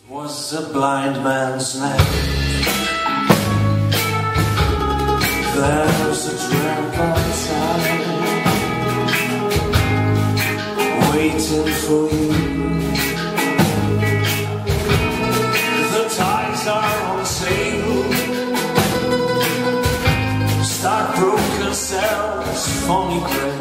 Was a blind man's night. There's a tramp outside waiting for you. The ties are on sale. Stockbrokers sell phony grain.